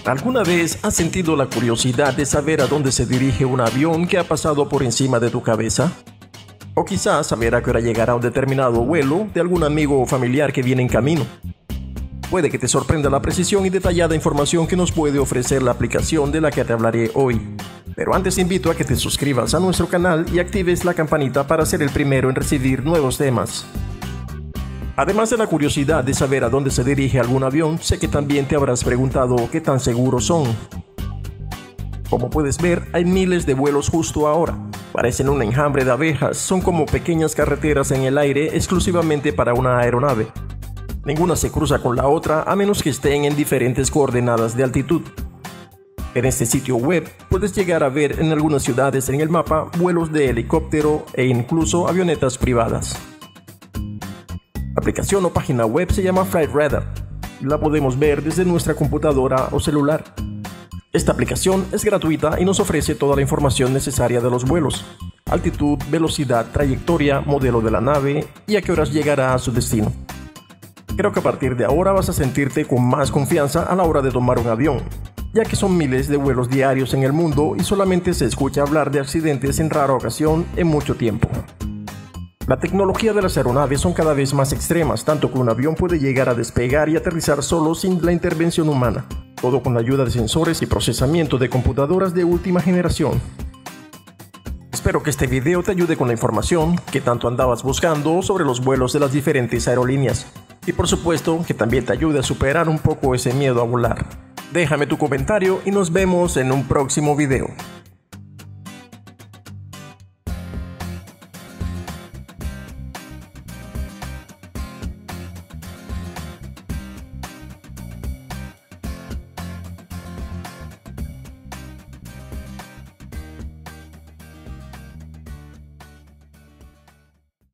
¿Alguna vez has sentido la curiosidad de saber a dónde se dirige un avión que ha pasado por encima de tu cabeza? O quizás saber a qué hora llegará un determinado vuelo de algún amigo o familiar que viene en camino. Puede que te sorprenda la precisión y detallada información que nos puede ofrecer la aplicación de la que te hablaré hoy. Pero antes te invito a que te suscribas a nuestro canal y actives la campanita para ser el primero en recibir nuevos temas. Además de la curiosidad de saber a dónde se dirige algún avión, sé que también te habrás preguntado qué tan seguros son. Como puedes ver, hay miles de vuelos justo ahora. Parecen un enjambre de abejas, son como pequeñas carreteras en el aire exclusivamente para una aeronave. Ninguna se cruza con la otra a menos que estén en diferentes coordenadas de altitud. En este sitio web puedes llegar a ver en algunas ciudades en el mapa vuelos de helicóptero e incluso avionetas privadas. La aplicación o página web se llama Flight Radar y la podemos ver desde nuestra computadora o celular. Esta aplicación es gratuita y nos ofrece toda la información necesaria de los vuelos: altitud, velocidad, trayectoria, modelo de la nave y a qué horas llegará a su destino. Creo que a partir de ahora vas a sentirte con más confianza a la hora de tomar un avión, ya que son miles de vuelos diarios en el mundo y solamente se escucha hablar de accidentes en rara ocasión en mucho tiempo. La tecnología de las aeronaves son cada vez más extremas, tanto que un avión puede llegar a despegar y aterrizar solo sin la intervención humana, todo con la ayuda de sensores y procesamiento de computadoras de última generación. Espero que este video te ayude con la información que tanto andabas buscando sobre los vuelos de las diferentes aerolíneas, y por supuesto que también te ayude a superar un poco ese miedo a volar. Déjame tu comentario y nos vemos en un próximo video.